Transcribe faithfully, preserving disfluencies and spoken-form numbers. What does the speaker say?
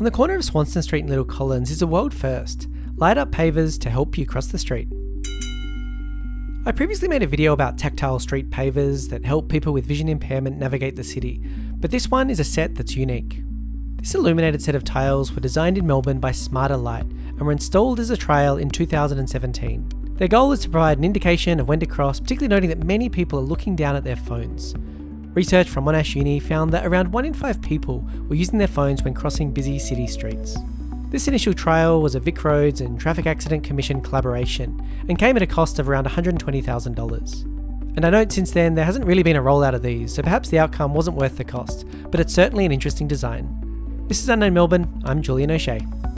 On the corner of Swanston Street and Little Collins is a world first, light up pavers to help you cross the street. I previously made a video about tactile street pavers that help people with vision impairment navigate the city, but this one is a set that's unique. This illuminated set of tiles were designed in Melbourne by Smarter Light and were installed as a trial in two thousand seventeen. Their goal is to provide an indication of when to cross, particularly noting that many people are looking down at their phones. Research from Monash Uni found that around one in five people were using their phones when crossing busy city streets. This initial trial was a Vic Roads and Traffic Accident Commission collaboration and came at a cost of around one hundred twenty thousand dollars. And I note since then there hasn't really been a rollout of these, so perhaps the outcome wasn't worth the cost, but it's certainly an interesting design. This is Unknown Melbourne, I'm Julian O'Shea.